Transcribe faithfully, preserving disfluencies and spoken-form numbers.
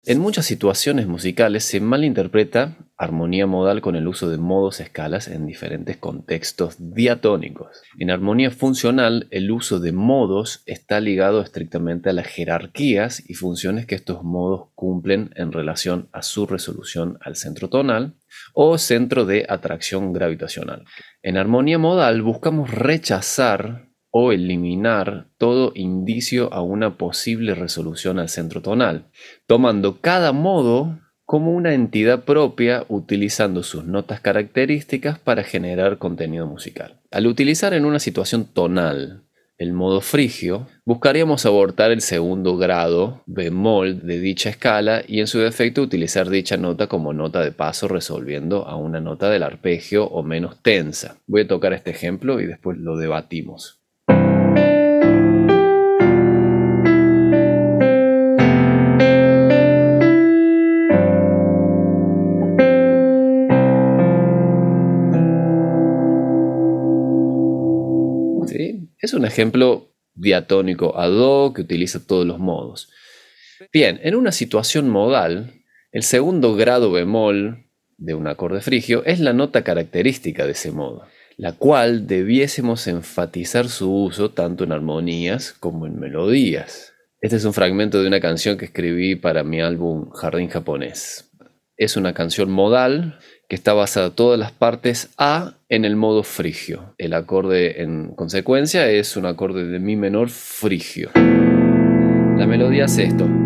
En muchas situaciones musicales se malinterpreta armonía modal con el uso de modos escalas en diferentes contextos diatónicos. En armonía funcional, el uso de modos está ligado estrictamente a las jerarquías y funciones que estos modos cumplen en relación a su resolución al centro tonal o centro de atracción gravitacional. En armonía modal buscamos rechazar o eliminar todo indicio a una posible resolución al centro tonal, tomando cada modo como una entidad propia, utilizando sus notas características para generar contenido musical. Al utilizar en una situación tonal el modo frigio, buscaríamos abortar el segundo grado bemol de dicha escala y en su defecto utilizar dicha nota como nota de paso, resolviendo a una nota del arpegio o menos tensa. Voy a tocar este ejemplo y después lo debatimos. ¿Sí? Es un ejemplo diatónico a do que utiliza todos los modos. Bien, en una situación modal, el segundo grado bemol de un acorde frigio es la nota característica de ese modo, la cual debiésemos enfatizar su uso tanto en armonías como en melodías. Este es un fragmento de una canción que escribí para mi álbum Jardín Japonés. Es una canción modal que está basada todas las partes A en el modo frigio. El acorde en consecuencia es un acorde de mi menor frigio. La melodía hace esto.